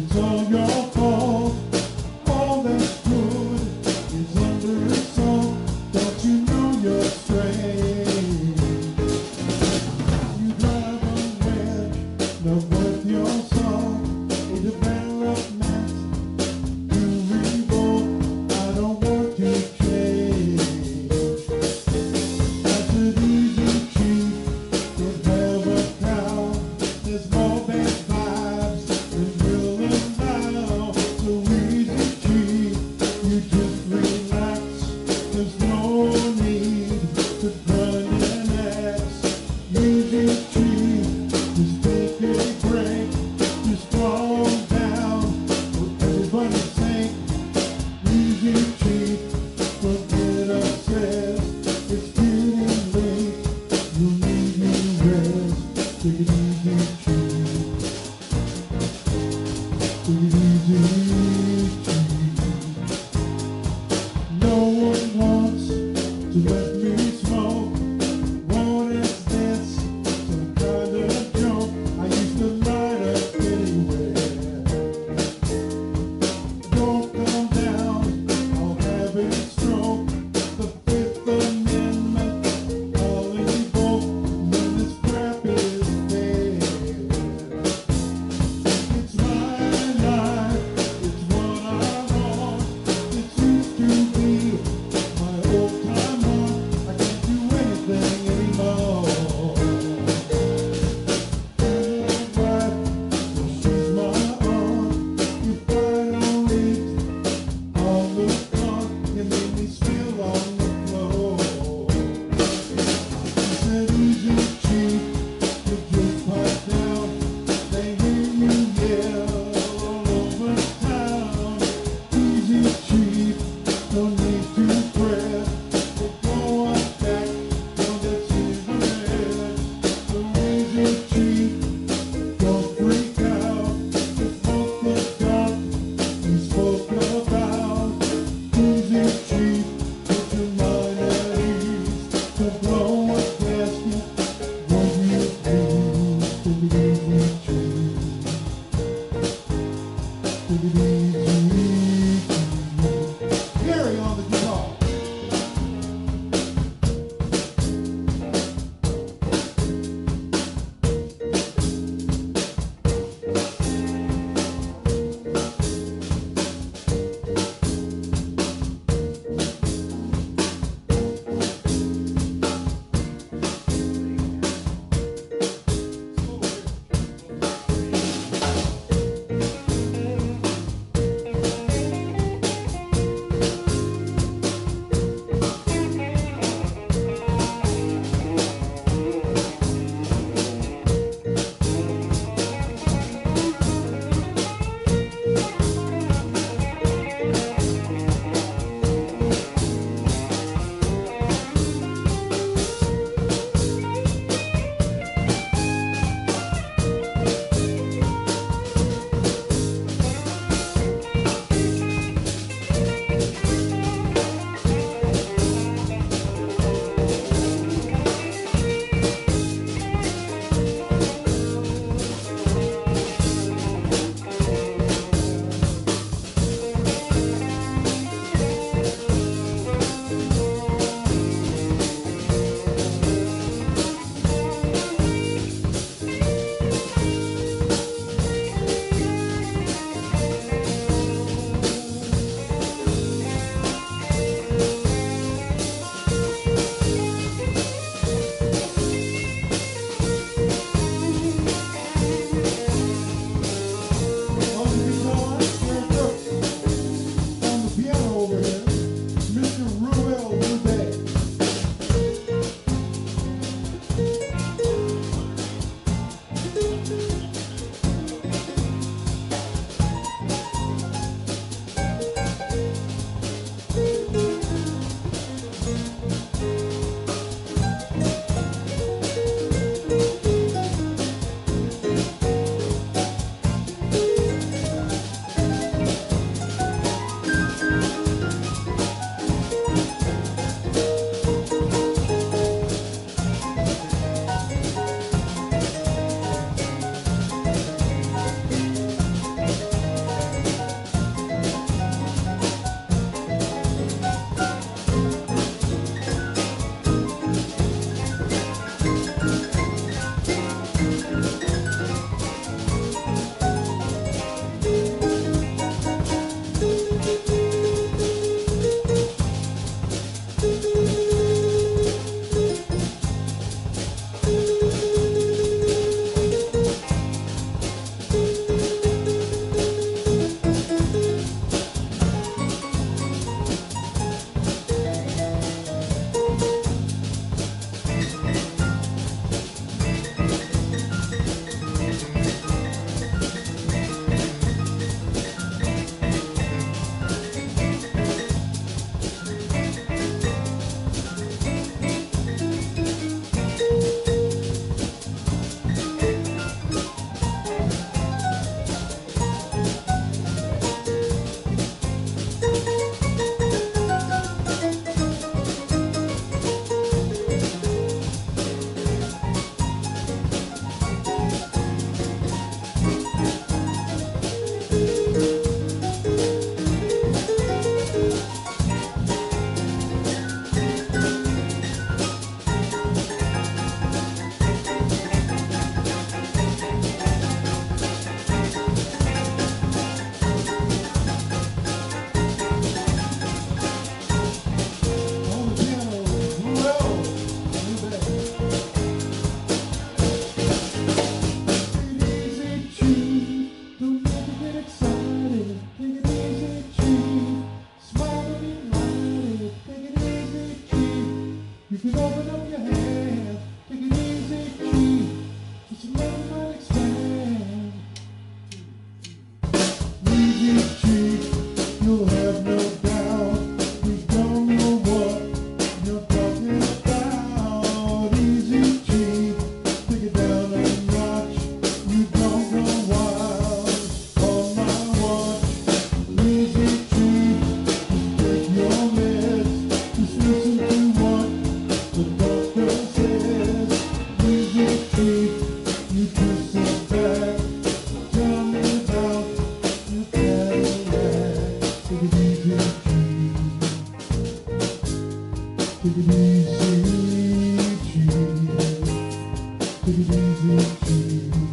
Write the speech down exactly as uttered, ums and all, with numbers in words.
Gary on the guitar. get excited, take it easy, chief. Smile and be lighted, take it easy, chief. You can open up your hands, take it easy, chief. Just let your mind expand. Easy, chief, you'll have no doubt. We don't know what you're talking about. Easy, chief, take it down a notch. You don't go wild on my watch. Easy, chief, just take your meds. Just listen to what the doctor says. Easy, chief, you just sit back. Tell me about your Cadillac. Take it easy, chief. Take it easy, chief. Take it easy, chief.